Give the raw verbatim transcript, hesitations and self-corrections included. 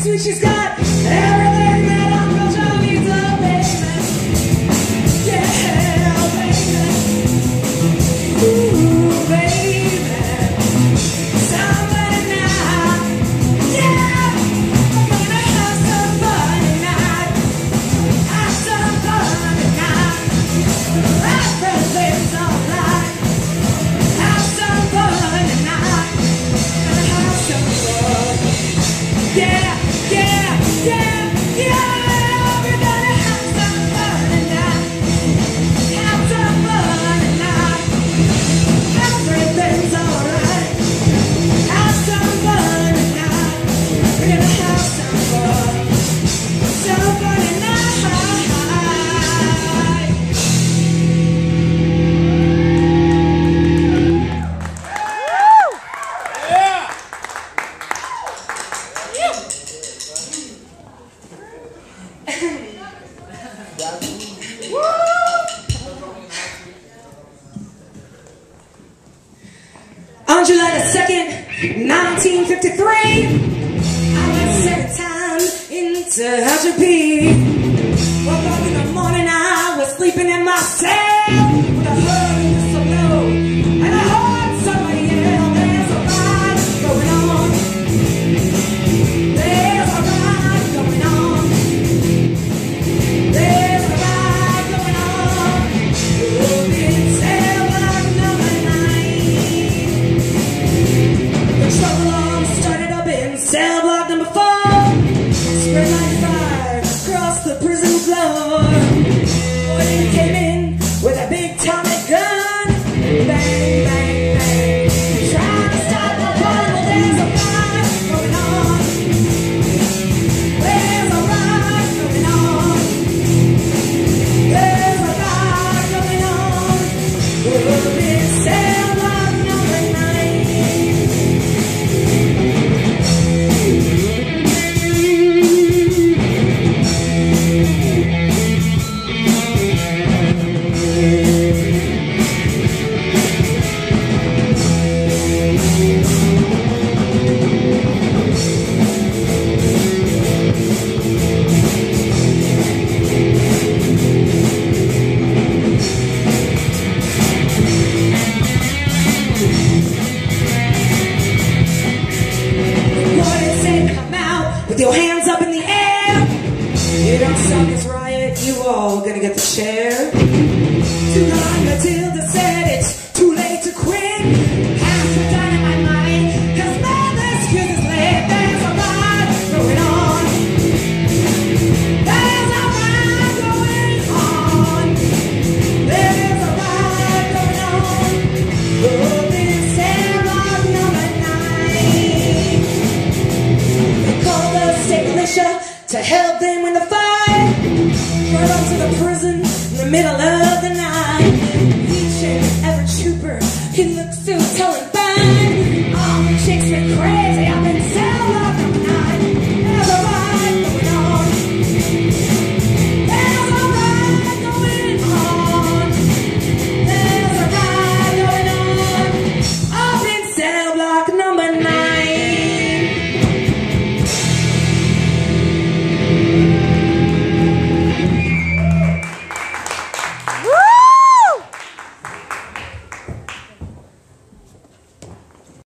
sweet, she's got everything that Uncle Joe needs, oh baby. Yeah, baby. Ooh, baby. Somebody now. Yeah, we're gonna have some fun tonight. Have some fun tonight. Everything's alright. Have some fun tonight. Gonna have some fun. Yeah, yeah, yeah, yeah. We're gonna have some fun tonight. Have some fun tonight. Everything's alright. Have some fun tonight. We're gonna have some fun. Some fun tonight. On July the second, nineteen fifty-three, I was seven times into Tehachapi. Woke up in the morning, I was sleeping in my cell with a hurt and whistle blow, and I heard somebody yell, there's a ride going on. There's a ride going on. There's a ride going on. Oh, it's cell block number nine. The trouble all started up in cell block number four. Spread like fire across the prison floor. Boy came in with a big Tommy gun. Bang, bang, bang. Trying to stop the fun, well, there's a ride going on. There's a ride going on. There's a ride going on. Oh, it's cell block number nine. With your hands up in the air. You don't stop this riot, you all gonna get the share. Too long Matilda said it's too late to quit. Have some dynamite money, cause man, this kid is late. There's a ride going on. There's a ride going on. There's a ride going on. Oh, this cell block number nine. They call the state militia to help them win the fight. Right up to the prison in the middle of the night. Each and every trooper, he looks so tall and fine. All the chicks went crazy up inside.